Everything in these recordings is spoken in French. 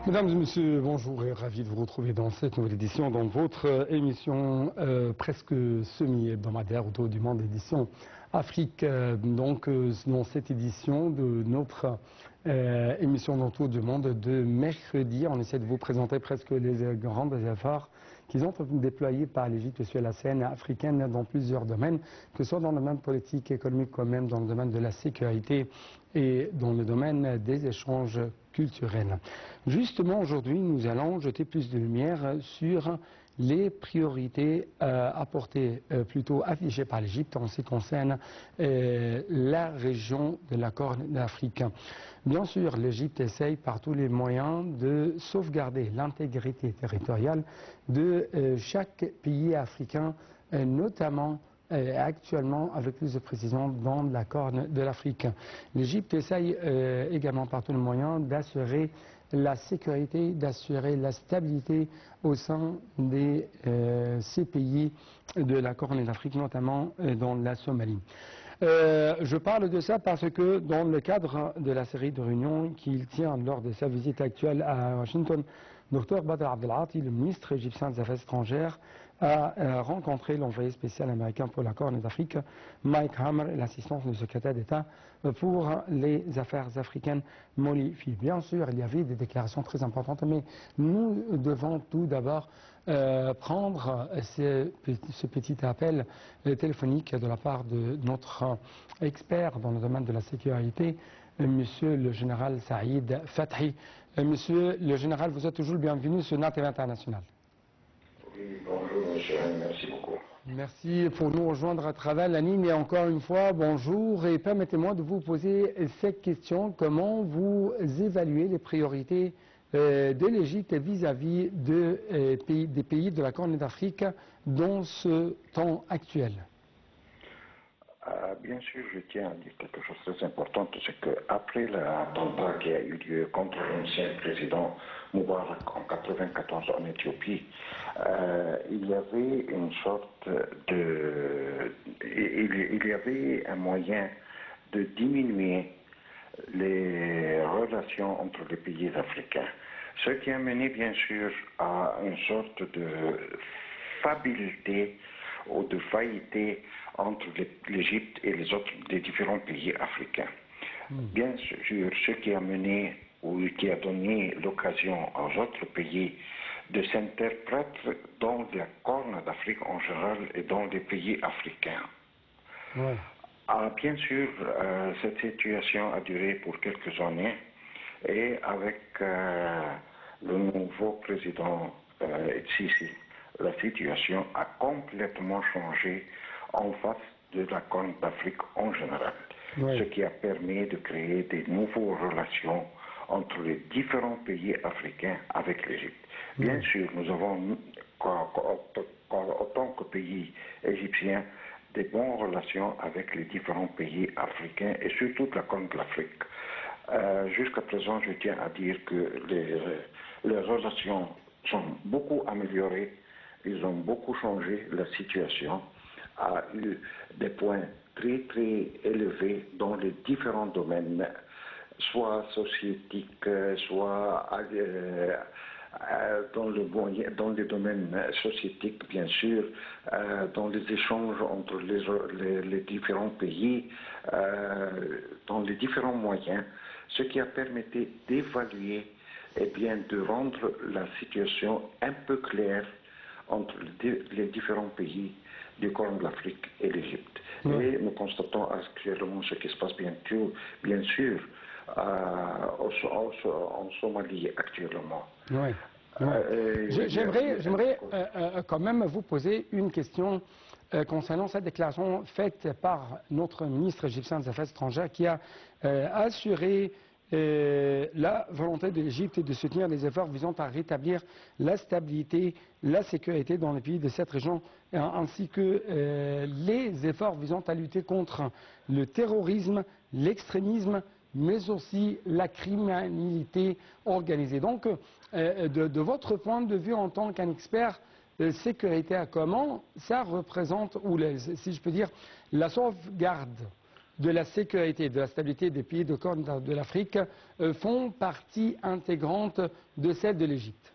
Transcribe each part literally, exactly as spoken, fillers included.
Mesdames et messieurs, bonjour et ravi de vous retrouver dans cette nouvelle édition, dans votre émission euh, presque semi-hebdomadaire autour du monde, édition Afrique. Euh, donc, euh, dans cette édition de notre euh, émission d'Entour du monde de mercredi, on essaie de vous présenter presque les grands efforts qui sont déployés par l'Égypte sur la scène africaine dans plusieurs domaines, que ce soit dans le domaine politique, économique, comme même dans le domaine de la sécurité et dans le domaine des échanges culturels. Justement, aujourd'hui, nous allons jeter plus de lumière sur les priorités euh, apportées, euh, plutôt affichées par l'Égypte en ce qui concerne euh, la région de la Corne d'Afrique. Bien sûr, l'Égypte essaye par tous les moyens de sauvegarder l'intégrité territoriale de euh, chaque pays africain, euh, notamment euh, actuellement, avec plus de précision, dans la Corne de l'Afrique. L'Égypte essaye euh, également par tous les moyens d'assurer la sécurité, d'assurer la stabilité au sein de euh, ces pays de la Corne d'Afrique, notamment euh, dans la Somalie. Euh, je parle de ça parce que dans le cadre de la série de réunions qu'il tient lors de sa visite actuelle à Washington, Dr Badr Abdelati, le ministre égyptien des Affaires étrangères, a euh, rencontré l'envoyé spécial américain pour la Corne d'Afrique, Mike Hammer, et l'assistant du secrétaire d'État pour les affaires africaines, Molly Fee. Bien sûr, il y avait des déclarations très importantes, mais nous devons tout d'abord euh, prendre ce, ce petit appel euh, téléphonique de la part de notre euh, expert dans le domaine de la sécurité, euh, Monsieur le général Saïd Fathi. Euh, monsieur le général, vous êtes toujours le bienvenu sur N A T V International. Oui, bonjour monsieur, merci beaucoup. Merci pour nous rejoindre à travers la ligne et encore une fois, bonjour et permettez-moi de vous poser cette question. Comment vous évaluez les priorités euh, de l'Égypte vis-à-vis de, euh, pays, des pays de la Corne d'Afrique dans ce temps actuel? Euh, bien sûr, je tiens à dire quelque chose de très important, c'est qu'après l'attentat qui a eu lieu contre l'ancien président Moubarak en mille neuf cent quatre-vingt-quatorze en Éthiopie, euh, il y avait une sorte de... Il, il y avait un moyen de diminuer les relations entre les pays africains. Ce qui a mené, bien sûr, à une sorte de fabilité ou de faillité entre l'Égypte et les autres, les différents pays africains. Mmh. Bien sûr, ce qui a mené ou qui a donné l'occasion aux autres pays de s'interpréter dans la Corne d'Afrique en général et dans les pays africains. Ouais. Ah, bien sûr, euh, cette situation a duré pour quelques années et avec euh, le nouveau président euh, Sisi, la situation a complètement changé en face de la Corne d'Afrique en général, oui. Ce qui a permis de créer des nouvelles relations entre les différents pays africains avec l'Égypte. Oui. Bien sûr, nous avons, en tant que pays égyptien, des bonnes relations avec les différents pays africains et surtout de la Corne de l'Afrique. Euh, Jusqu'à présent, je tiens à dire que les, les relations sont beaucoup améliorées. Ils ont beaucoup changé, la situation a eu des points très très élevés dans les différents domaines, soit sociétiques, soit euh, euh, dans, le moyen, dans les domaines sociétiques, bien sûr, euh, dans les échanges entre les, les, les différents pays, euh, dans les différents moyens, ce qui a permis d'évaluer et bien de rendre la situation un peu claire entre les différents pays du Corne de l'Afrique et l'Égypte. Oui. Et nous constatons actuellement ce qui se passe bien, bien sûr euh, en, en Somalie actuellement. Oui. Oui. Euh, J'aimerais euh, euh, quand même vous poser une question euh, concernant cette déclaration faite par notre ministre égyptien des Affaires étrangères qui a euh, assuré Euh, la volonté de l'Égypte de soutenir les efforts visant à rétablir la stabilité, la sécurité dans les pays de cette région, ainsi que euh, les efforts visant à lutter contre le terrorisme, l'extrémisme, mais aussi la criminalité organisée. Donc, euh, de, de votre point de vue en tant qu'un expert euh, sécuritaire, comment ça représente, ou les, si je peux dire, la sauvegarde de la sécurité, de la stabilité des pays de Corne de l'Afrique euh, font partie intégrante de celle de l'Égypte?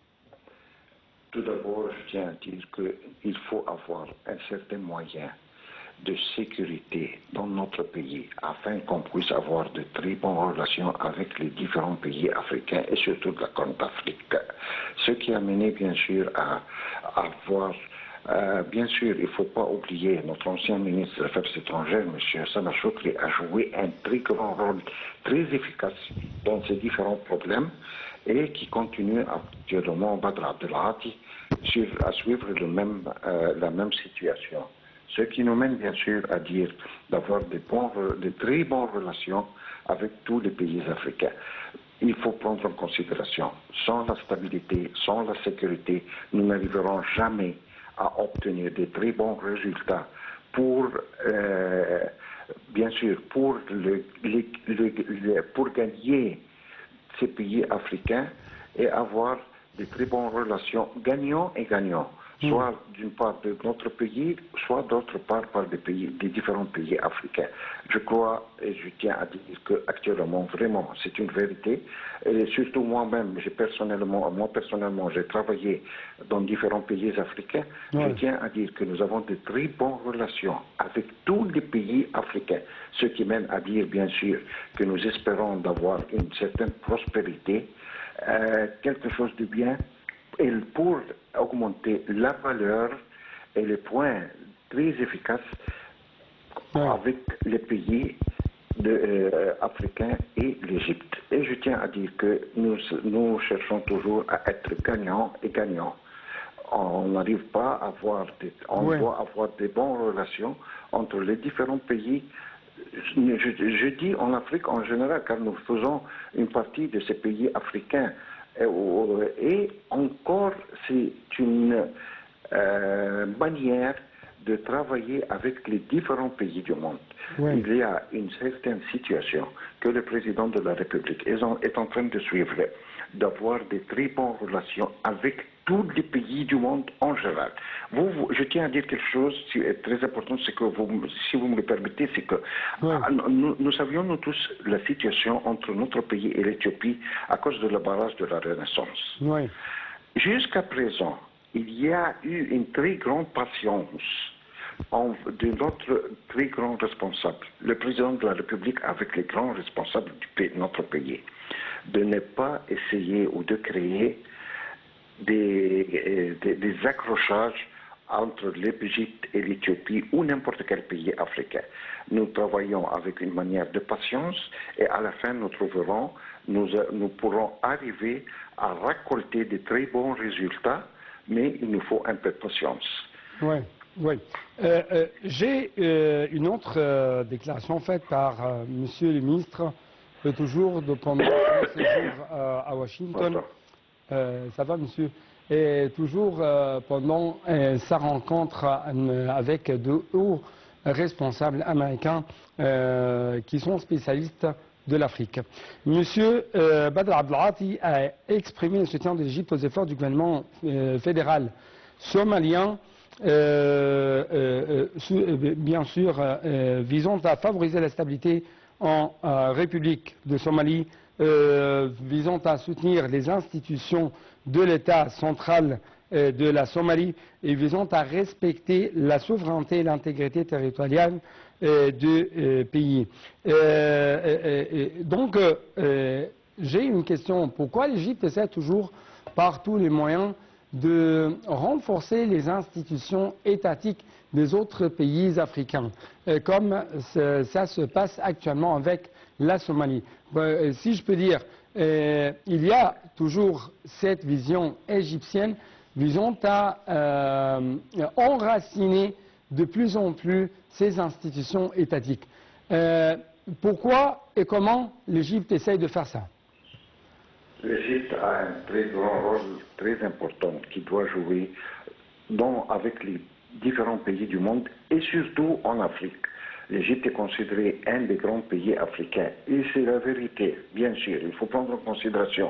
Tout d'abord, je tiens à dire qu'il faut avoir un certain moyen de sécurité dans notre pays afin qu'on puisse avoir de très bonnes relations avec les différents pays africains et surtout de la Corne d'Afrique. Ce qui a mené bien sûr à avoir, euh, bien sûr, il ne faut pas oublier, notre ancien ministre des Affaires étrangères, M. Sama Choukri, a joué un très grand rôle, très efficace dans ces différents problèmes et qui continue actuellement, Badr Abdelhadi, à suivre le même, euh, la même situation. Ce qui nous mène bien sûr à dire d'avoir de, de très bonnes relations avec tous les pays africains. Il faut prendre en considération, sans la stabilité, sans la sécurité, nous n'arriverons jamais à obtenir de très bons résultats pour, euh, bien sûr, pour, le, le, le, le, pour gagner ces pays africains et avoir de très bonnes relations gagnants et gagnants. Soit d'une part de notre pays, soit d'autre part par des pays, des différents pays africains. Je crois et je tiens à dire qu'actuellement, vraiment, c'est une vérité. Et surtout moi-même, j'ai personnellement, moi personnellement, j'ai travaillé dans différents pays africains. Ouais. Je tiens à dire que nous avons de très bonnes relations avec tous les pays africains. Ce qui mène à dire, bien sûr, que nous espérons d'avoir une certaine prospérité, euh, quelque chose de bien. Et pour augmenter la valeur et les points très efficaces ouais. avec les pays de, euh, africains et l'Égypte. Et je tiens à dire que nous, nous cherchons toujours à être gagnants et gagnants. On n'arrive pas à avoir, des, on ouais. doit avoir des bonnes relations entre les différents pays. Je, je, je dis en Afrique en général, car nous faisons une partie de ces pays africains. Et encore, c'est une euh, manière de travailler avec les différents pays du monde. Oui. Il y a une certaine situation que le président de la République est en, est en train de suivre, d'avoir de très bonnes relations avec tous les pays du monde en général. Vous, vous, je tiens à dire quelque chose qui est très important, c'est que vous, si vous me le permettez, c'est que oui. nous, nous savions nous tous la situation entre notre pays et l'Éthiopie à cause de la barrage de la Renaissance. Oui. Jusqu'à présent, il y a eu une très grande patience en, de notre très grand responsable, le président de la République avec les grands responsables du pays, de notre pays, de ne pas essayer ou de créer Des, des, des accrochages entre l'Égypte et l'Éthiopie ou n'importe quel pays africain. Nous travaillons avec une manière de patience et à la fin nous trouverons, nous, nous pourrons arriver à récolter de très bons résultats, mais il nous faut un peu de patience. Oui, oui. Euh, euh, J'ai euh, une autre euh, déclaration faite par euh, Monsieur le ministre, euh, toujours de, pendant son séjour euh, à Washington. Voilà. Euh, ça va, monsieur? Et toujours euh, pendant euh, sa rencontre euh, avec de hauts responsables américains euh, qui sont spécialistes de l'Afrique. Monsieur euh, Badr Abdelhadi a exprimé le soutien de l'Égypte aux efforts du gouvernement euh, fédéral somalien, euh, euh, sous, euh, bien sûr, euh, visant à favoriser la stabilité en euh, République de Somalie, Euh, visant à soutenir les institutions de l'État central euh, de la Somalie et visant à respecter la souveraineté et l'intégrité territoriale euh, du euh, pays. Euh, euh, euh, donc, euh, j'ai une question. Pourquoi l'Égypte essaie toujours par tous les moyens de renforcer les institutions étatiques des autres pays africains, euh, comme ça se passe actuellement avec la Somalie? Ben, si je peux dire, euh, il y a toujours cette vision égyptienne visant à euh, enraciner de plus en plus ces institutions étatiques. Euh, pourquoi et comment l'Égypte essaye de faire ça? L'Égypte a un très grand rôle, très important, qui doit jouer dans, avec les différents pays du monde et surtout en Afrique. L'Égypte est considérée un des grands pays africains. Et c'est la vérité, bien sûr. Il faut prendre en considération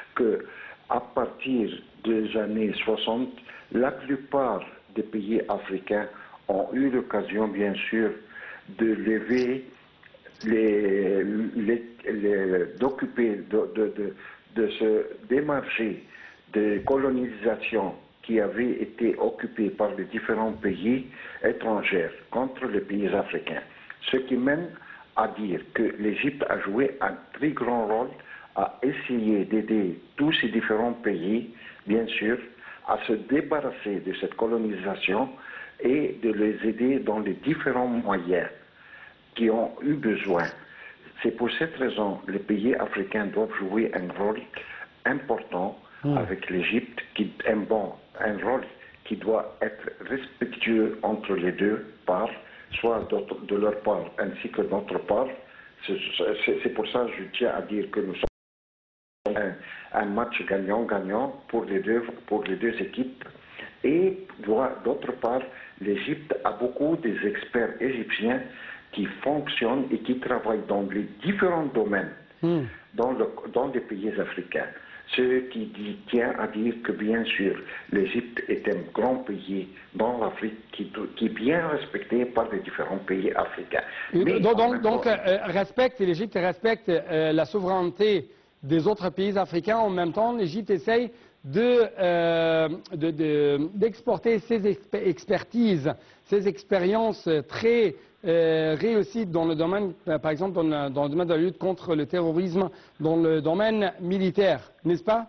qu'à partir des années soixante, la plupart des pays africains ont eu l'occasion, bien sûr, de lever les, les, les, d'occuper, de, de, de, de se démarcher de colonisation qui avait été occupée par les différents pays étrangers contre les pays africains. Ce qui mène à dire que l'Égypte a joué un très grand rôle à essayer d'aider tous ces différents pays, bien sûr, à se débarrasser de cette colonisation et de les aider dans les différents moyens qui ont eu besoin. C'est pour cette raison que les pays africains doivent jouer un rôle important mmh. avec l'Égypte, qui est un, bon, un rôle qui doit être respectueux entre les deux parts, soit de leur part ainsi que de notre part. C'est pour ça que je tiens à dire que nous sommes un, un match gagnant-gagnant pour les deux, pour les deux équipes. Et d'autre part, l'Égypte a beaucoup des experts égyptiens qui fonctionnent et qui travaillent dans les différents domaines mmh. dans, le, dans les pays africains. Ce qui dit, tient à dire que, bien sûr, l'Égypte est un grand pays dans l'Afrique qui, qui est bien respecté par les différents pays africains. Mais donc, donc, donc euh, respecte, l'Égypte respecte euh, la souveraineté des autres pays africains. En même temps, l'Égypte essaye de, euh, de, de, d'exporter ses exp expertises, ses expériences très euh, réussies dans le domaine, par exemple, dans le, dans le domaine de la lutte contre le terrorisme, dans le domaine militaire, n'est-ce pas?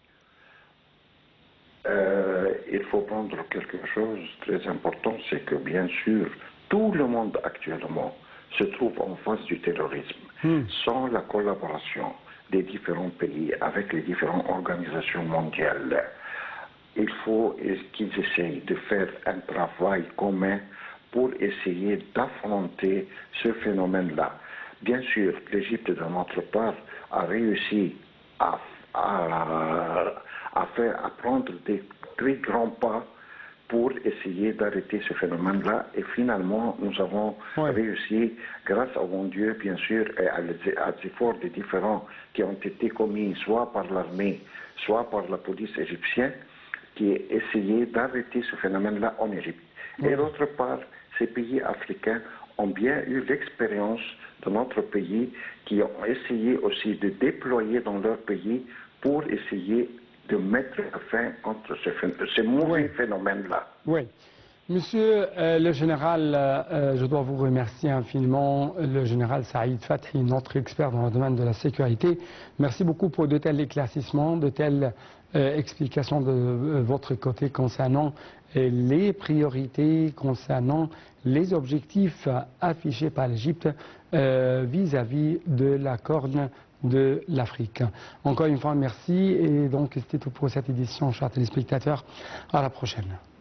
euh, Il faut prendre quelque chose de très important, c'est que, bien sûr, tout le monde actuellement se trouve en face du terrorisme. Hmm. Sans la collaboration des différents pays avec les différentes organisations mondiales, il faut qu'ils essayent de faire un travail commun pour essayer d'affronter ce phénomène-là. Bien sûr, l'Égypte, de notre part, a réussi à, à, à, faire, à prendre des très grands pas pour essayer d'arrêter ce phénomène-là. Et finalement, nous avons ouais. réussi, grâce au bon Dieu, bien sûr, et à des efforts des différents qui ont été commis soit par l'armée, soit par la police égyptienne, qui a essayé d'arrêter ce phénomène-là en Égypte. Ouais. Et d'autre part, ces pays africains ont bien eu l'expérience de notre pays, qui ont essayé aussi de déployer dans leur pays pour essayer de mettre fin contre ce, ce mauvais oui. phénomène-là. Oui. Monsieur euh, le général, euh, je dois vous remercier infiniment, le général Saïd Fathi, notre expert dans le domaine de la sécurité. Merci beaucoup pour de tels éclaircissements, de telles euh, explications de euh, votre côté concernant euh, les priorités, concernant les objectifs affichés par l'Égypte euh, vis-à-vis de la Corne de l'Afrique. Encore une fois, merci. Et donc, c'était tout pour cette édition, chers téléspectateurs. À la prochaine.